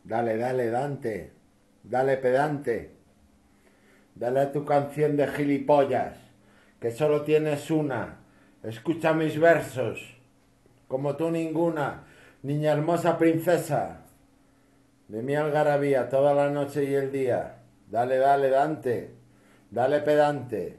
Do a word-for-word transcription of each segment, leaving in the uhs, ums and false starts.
Dale, dale, Dante. Dale, pedante. Dale a tu canción de gilipollas, que solo tienes una. Escucha mis versos, como tú ninguna, niña hermosa princesa. De mi algarabía toda la noche y el día. Dale, dale, Dante. Dale, pedante.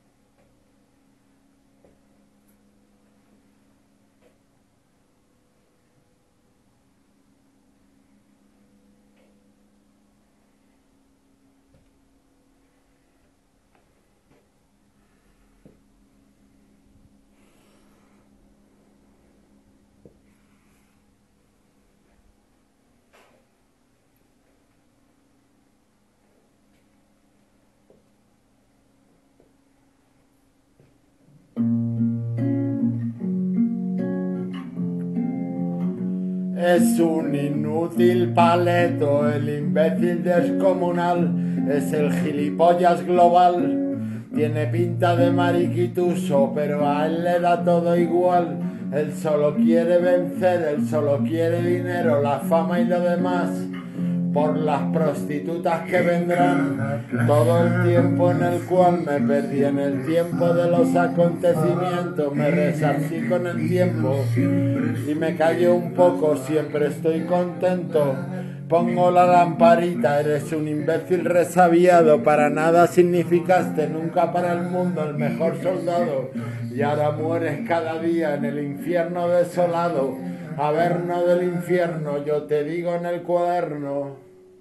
Es un inútil paleto, el imbécil descomunal, es el gilipollas global. Tiene pinta de mariquituso, pero a él le da todo igual. Él solo quiere vencer, él solo quiere dinero, la fama y lo demás. Por las prostitutas que vendrán, todo el tiempo en el cual me perdí en el tiempo de los acontecimientos, me resarcí con el tiempo y me callo un poco, siempre estoy contento. Pongo la lamparita, eres un imbécil resabiado, para nada significaste nunca para el mundo el mejor soldado, y ahora mueres cada día en el infierno desolado. Averno del infierno, yo te digo en el cuaderno.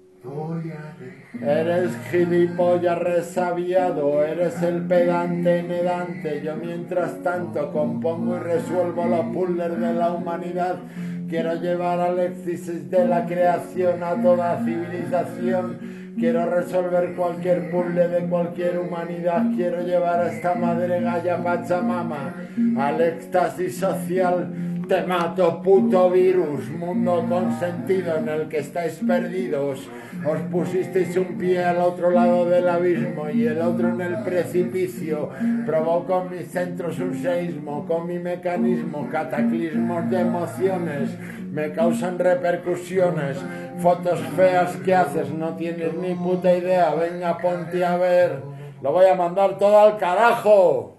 Eres gilipollas resabiado, eres el pedante nedante. Yo mientras tanto compongo y resuelvo los puzzles de la humanidad. Quiero llevar al éxtasis de la creación a toda civilización. Quiero resolver cualquier puzzle de cualquier humanidad. Quiero llevar a esta madre galla Pachamama al éxtasis social. Te mato, puto virus, mundo consentido en el que estáis perdidos. Os pusisteis un pie al otro lado del abismo y el otro en el precipicio. Provoco en mis centros un seísmo, con mi mecanismo, cataclismos de emociones. Me causan repercusiones, fotos feas que haces, no tienes ni puta idea. Venga, ponte a ver, lo voy a mandar todo al carajo.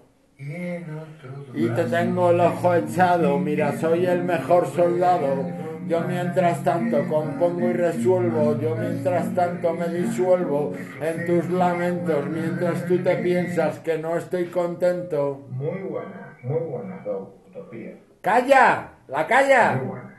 Y te tengo el ojo echado, mira, soy el mejor soldado. Yo mientras tanto compongo y resuelvo, yo mientras tanto me disuelvo en tus lamentos, mientras tú te piensas que no estoy contento. Muy buena, muy buena, Utopía. ¡Calla! ¡La calla! Muy buena.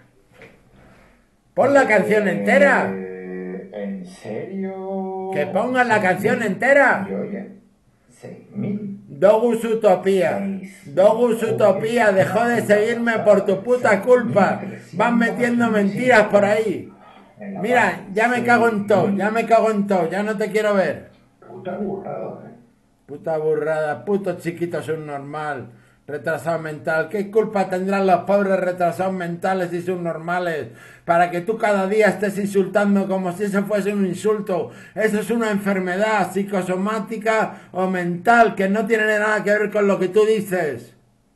¡Pon la canción entera! Eh, ¿En serio? ¡Que pongas la canción entera! Y oye, seis mil. Dogus Utopía, Dogus Utopía, dejó de seguirme por tu puta culpa. Van metiendo mentiras por ahí. Mira, ya me cago en todo, ya me cago en todo, ya no te quiero ver. Puta burrada, eh. Puta burrada, puto chiquito subnormal, retrasado mental. ¿Qué culpa tendrán los pobres retrasados mentales y subnormales para que tú cada día estés insultando como si eso fuese un insulto? Eso es una enfermedad psicosomática o mental que no tiene nada que ver con lo que tú dices.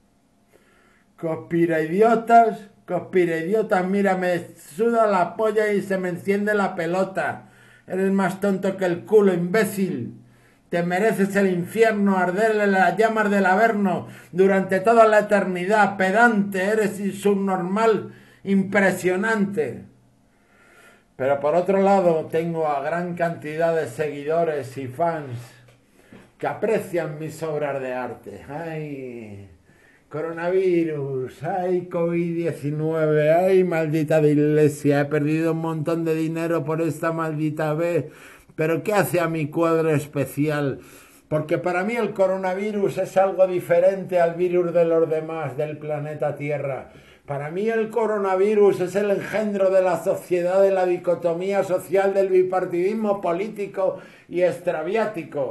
Conspira idiotas, conspira idiotas, mira, me suda la polla y se me enciende la pelota. Eres más tonto que el culo, imbécil. Te mereces el infierno, arderle las llamas del averno durante toda la eternidad. Pedante, eres subnormal, impresionante. Pero por otro lado tengo a gran cantidad de seguidores y fans que aprecian mis obras de arte. ¡Ay! Coronavirus, ay, COVID diecinueve, ay, maldita de iglesia, he perdido un montón de dinero por esta maldita vez. Pero ¿qué hace a mi cuadro especial? Porque para mí el coronavirus es algo diferente al virus de los demás del planeta Tierra. Para mí el coronavirus es el engendro de la sociedad, de la dicotomía social, del bipartidismo político y extraviático.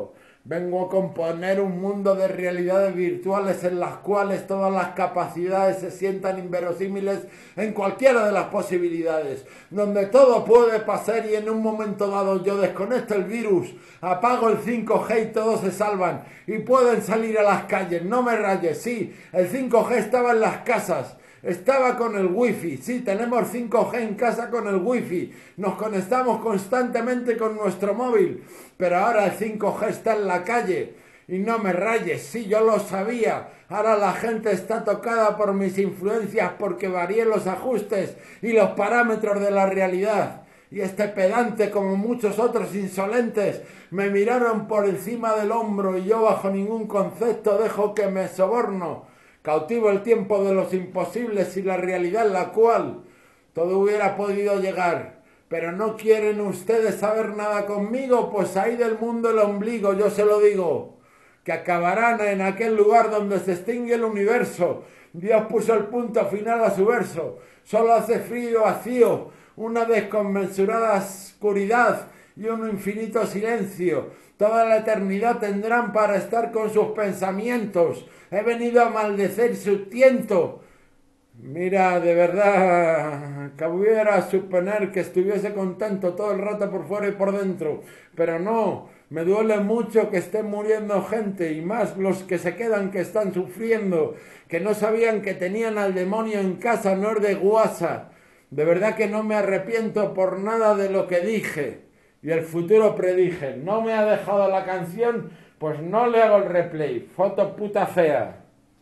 Vengo a componer un mundo de realidades virtuales en las cuales todas las capacidades se sientan inverosímiles en cualquiera de las posibilidades, donde todo puede pasar y en un momento dado yo desconecto el virus, apago el cinco G y todos se salvan y pueden salir a las calles. No me rayes, sí, el cinco G estaba en las casas. Estaba con el wifi, sí, tenemos cinco G en casa con el wifi, nos conectamos constantemente con nuestro móvil, pero ahora el cinco G está en la calle y no me rayes, sí, yo lo sabía, ahora la gente está tocada por mis influencias porque varié los ajustes y los parámetros de la realidad. Y este pedante, como muchos otros insolentes, me miraron por encima del hombro y yo bajo ningún concepto dejo que me soborno. Cautivo el tiempo de los imposibles y la realidad en la cual todo hubiera podido llegar. Pero no quieren ustedes saber nada conmigo, pues ahí del mundo el ombligo, yo se lo digo, que acabarán en aquel lugar donde se extingue el universo. Dios puso el punto final a su verso. Solo hace frío vacío, una desconmensurada oscuridad y un infinito silencio. Toda la eternidad tendrán para estar con sus pensamientos. He venido a maldecer su tiento. Mira, de verdad, cabiera suponer que estuviese contento todo el rato por fuera y por dentro, pero no, me duele mucho que esté muriendo gente, y más los que se quedan que están sufriendo, que no sabían que tenían al demonio en casa, no es de guasa. De verdad que no me arrepiento por nada de lo que dije, y el futuro predije. No me ha dejado la canción, pues no le hago el replay. Foto puta fea.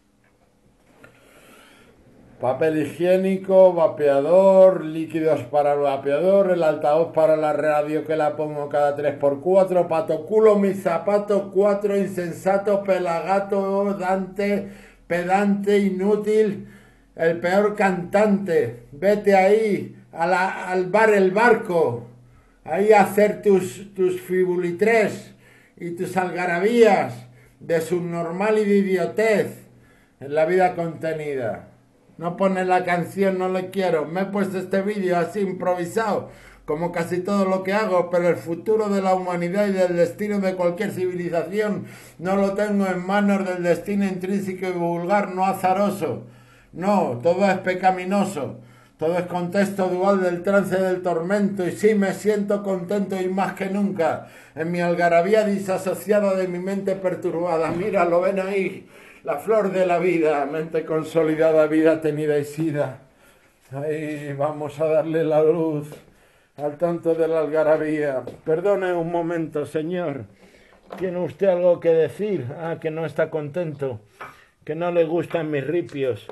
Papel higiénico, vapeador, líquidos para el vapeador, el altavoz para la radio que la pongo cada tres por cuatro, pato culo, mis zapatos, cuatro, insensato, pelagato, dante, pedante, inútil, el peor cantante. Vete ahí, a la, al bar El Barco, ahí a hacer tus, tus fibulitres y tus algarabías de subnormal y de idiotez en la vida contenida. No pone la canción, no le quiero. Me he puesto este vídeo así improvisado, como casi todo lo que hago, pero el futuro de la humanidad y del destino de cualquier civilización no lo tengo en manos del destino intrínseco y vulgar, no azaroso. No, todo es pecaminoso. Todo es contexto dual del trance del tormento, y sí me siento contento y más que nunca en mi algarabía disasociada de mi mente perturbada. Mira, lo ven ahí. La flor de la vida, mente consolidada, vida tenida y sida. Ahí vamos a darle la luz al tanto de la algarabía. Perdone un momento, señor. ¿Tiene usted algo que decir? Ah, que no está contento, que no le gustan mis ripios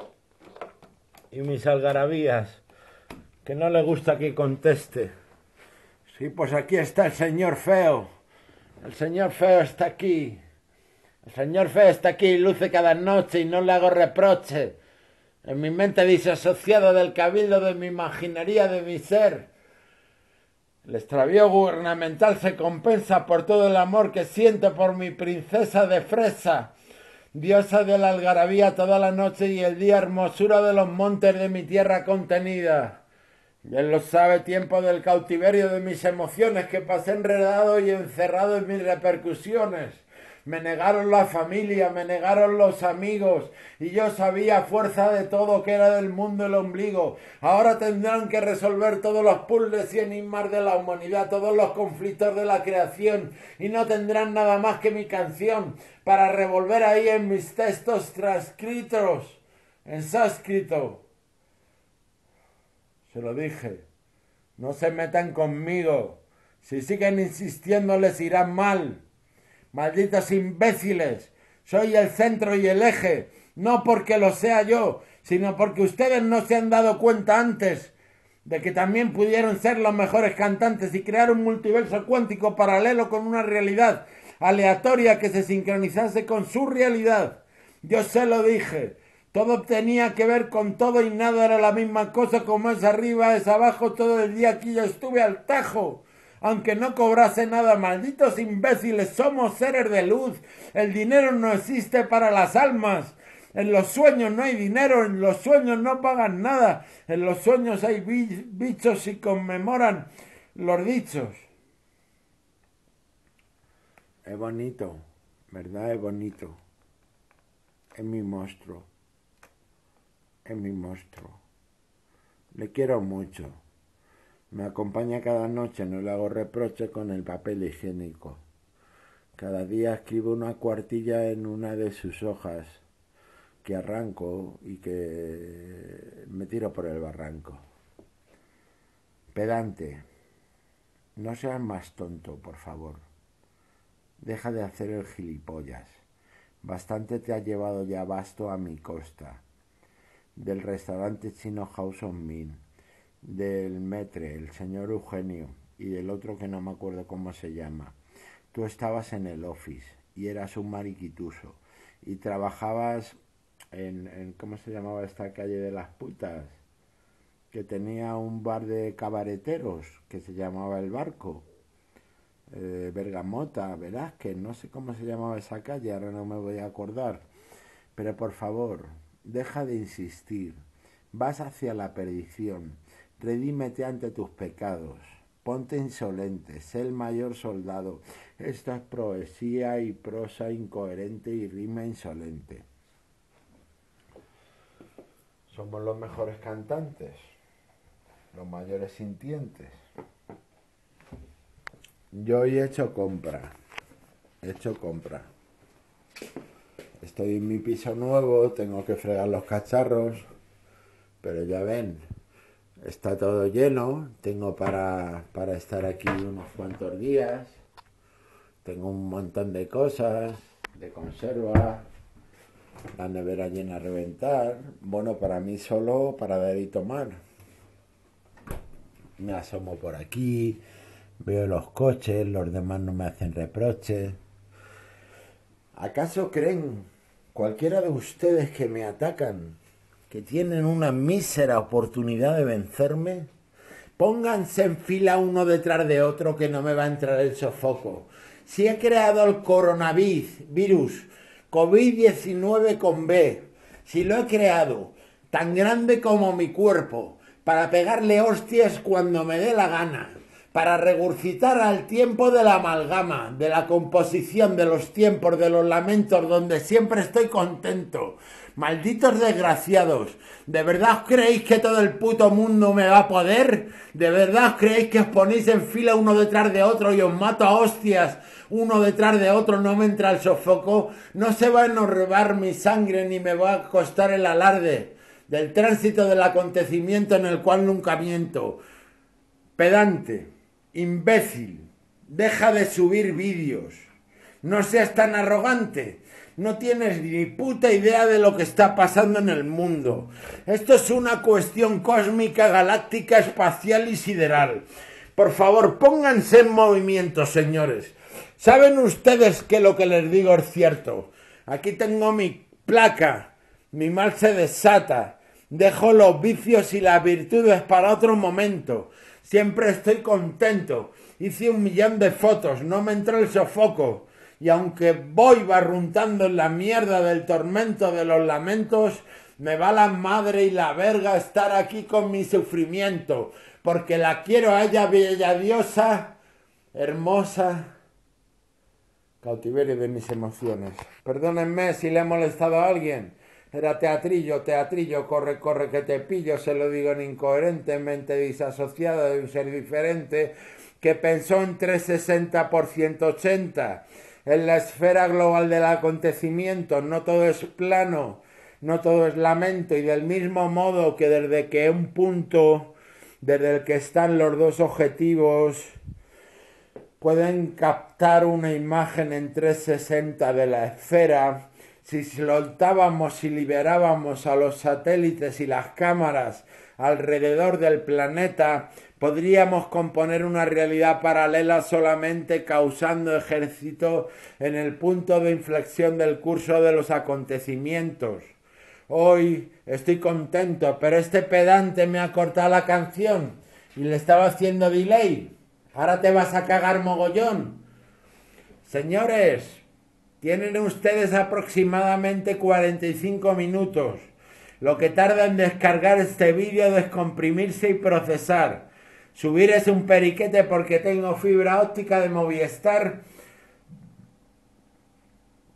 y mis algarabías, que no le gusta que conteste. Sí, pues aquí está el señor feo. El señor feo está aquí. El señor feo está aquí y luce cada noche y no le hago reproche. En mi mente disasociada del cabildo de mi imaginería, de mi ser. El extravío gubernamental se compensa por todo el amor que siento por mi princesa de fresa, diosa de la algarabía toda la noche y el día, hermosura de los montes de mi tierra contenida. Y él lo sabe, tiempo del cautiverio de mis emociones que pasé enredado y encerrado en mis repercusiones. Me negaron la familia, me negaron los amigos, y yo sabía a fuerza de todo que era del mundo el ombligo. Ahora tendrán que resolver todos los puzzles y enigmas de la humanidad, todos los conflictos de la creación, y no tendrán nada más que mi canción para revolver ahí en mis textos transcritos, en sánscrito. Se lo dije, no se metan conmigo, si siguen insistiendo les irá mal. Malditos imbéciles, soy el centro y el eje, no porque lo sea yo, sino porque ustedes no se han dado cuenta antes de que también pudieron ser los mejores cantantes y crear un multiverso cuántico paralelo con una realidad aleatoria que se sincronizase con su realidad. Yo se lo dije, todo tenía que ver con todo y nada era la misma cosa, como es arriba, es abajo, todo el día aquí yo estuve al tajo. Aunque no cobrase nada, malditos imbéciles, somos seres de luz. El dinero no existe para las almas. En los sueños no hay dinero, en los sueños no pagan nada. En los sueños hay bichos y conmemoran los dichos. Es bonito. ¿Verdad? Es bonito. Es mi monstruo. Es mi monstruo. Le quiero mucho. Me acompaña cada noche, no le hago reproche con el papel higiénico. Cada día escribo una cuartilla en una de sus hojas que arranco y que me tiro por el barranco. Pedante, no seas más tonto, por favor. Deja de hacer el gilipollas. Bastante te ha llevado ya basto a mi costa. Del restaurante chino House of Min, del Metre, el señor Eugenio, y del otro que no me acuerdo cómo se llama. Tú estabas en el office y eras un mariquituso y trabajabas en, en ¿cómo se llamaba esta calle de las putas? Que tenía un bar de cabareteros que se llamaba El Barco. Eh, Bergamota, Velázquez, no sé cómo se llamaba esa calle, ahora no me voy a acordar. Pero por favor, deja de insistir. Vas hacia la perdición. Redímete ante tus pecados. Ponte insolente, sé el mayor soldado. Esta es poesía y prosa incoherente y rima insolente. Somos los mejores cantantes, los mayores sintientes. Yo hoy he hecho compra, he hecho compra. Estoy en mi piso nuevo, tengo que fregar los cacharros, pero ya ven, está todo lleno, tengo para, para estar aquí unos cuantos días, tengo un montón de cosas, de conserva, la nevera llena a reventar, bueno, para mí solo para dar y tomar. Me asomo por aquí, veo los coches, los demás no me hacen reproches. ¿Acaso creen cualquiera de ustedes que me atacan que tienen una mísera oportunidad de vencerme? Pónganse en fila uno detrás de otro que no me va a entrar el sofoco. Si he creado el coronavirus, COVID diecinueve con B, si lo he creado tan grande como mi cuerpo, para pegarle hostias cuando me dé la gana, para regurgitar al tiempo de la amalgama, de la composición, de los tiempos, de los lamentos, donde siempre estoy contento. Malditos desgraciados, ¿de verdad os creéis que todo el puto mundo me va a poder? ¿De verdad os creéis que os ponéis en fila uno detrás de otro y os mato a hostias uno detrás de otro, no me entra el sofoco? No se va a robar mi sangre ni me va a costar el alarde del tránsito del acontecimiento en el cual nunca miento. Pedante, imbécil, deja de subir vídeos. No seas tan arrogante. No tienes ni puta idea de lo que está pasando en el mundo. Esto es una cuestión cósmica, galáctica, espacial y sideral. Por favor, pónganse en movimiento, señores. ¿Saben ustedes que lo que les digo es cierto? Aquí tengo mi placa. Mi mal se desata. Dejo los vicios y las virtudes para otro momento. Siempre estoy contento. Hice un millón de fotos. No me entró el sofoco. Y aunque voy barruntando en la mierda del tormento de los lamentos, me va la madre y la verga estar aquí con mi sufrimiento, porque la quiero a ella, bella diosa, hermosa, cautiverio de mis emociones. Perdónenme si le he molestado a alguien. Era teatrillo, teatrillo, corre, corre que te pillo, se lo digo en incoherentemente disasociada de un ser diferente que pensó en trescientos sesenta por ciento ochenta. En la esfera global del acontecimiento no todo es plano, no todo es lamento, y del mismo modo que desde que un punto, desde el que están los dos objetivos, pueden captar una imagen en trescientos sesenta de la esfera, si soltábamos y liberábamos a los satélites y las cámaras alrededor del planeta, podríamos componer una realidad paralela solamente causando ejército en el punto de inflexión del curso de los acontecimientos. Hoy estoy contento, pero este pedante me ha cortado la canción y le estaba haciendo delay. Ahora te vas a cagar mogollón. Señores, tienen ustedes aproximadamente cuarenta y cinco minutos, lo que tarda en descargar este vídeo, descomprimirse y procesar. Subir es un periquete porque tengo fibra óptica de Movistar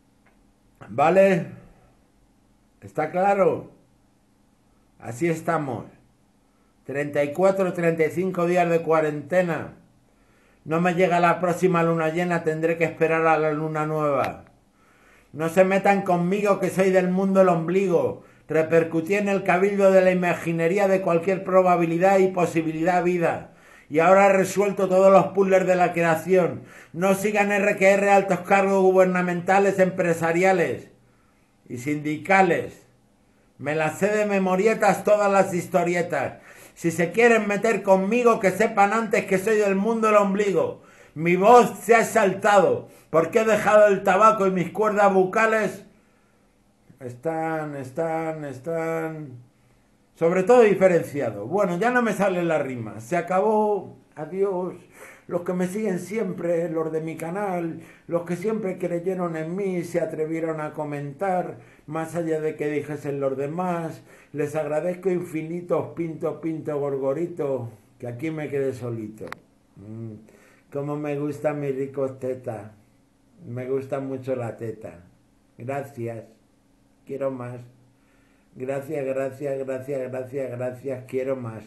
¿Vale? ¿Está claro? Así estamos. treinta y cuatro, treinta y cinco días de cuarentena. No me llega la próxima luna llena, tendré que esperar a la luna nueva. No se metan conmigo que soy del mundo el ombligo. Repercutí en el cabildo de la imaginería de cualquier probabilidad y posibilidad vida. Y ahora he resuelto todos los puzzles de la creación. No sigan R Q R altos cargos gubernamentales, empresariales y sindicales. Me las sé de memorietas todas las historietas. Si se quieren meter conmigo, que sepan antes que soy del mundo el ombligo. Mi voz se ha exaltado porque he dejado el tabaco y mis cuerdas bucales están, están, están... sobre todo diferenciado. Bueno, ya no me sale la rima. Se acabó. Adiós. Los que me siguen siempre, los de mi canal, los que siempre creyeron en mí, se atrevieron a comentar, más allá de que dijesen los demás. Les agradezco infinitos, pinto, pinto, gorgorito, que aquí me quedé solito. Mm, como me gusta mi rico teta. Me gusta mucho la teta. Gracias. Quiero más. Gracias, gracias, gracias, gracias, gracias. Quiero más.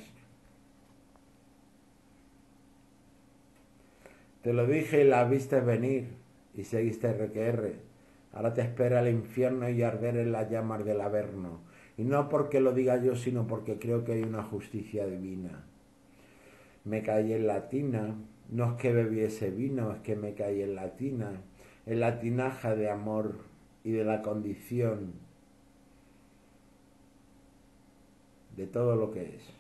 Te lo dije y la viste venir y seguiste R Q R. Ahora te espera el infierno y arder en las llamas del Averno. Y no porque lo diga yo, sino porque creo que hay una justicia divina. Me caí en la tina, no es que bebiese vino, es que me caí en la tina, en la tinaja de amor y de la condición de todo lo que es.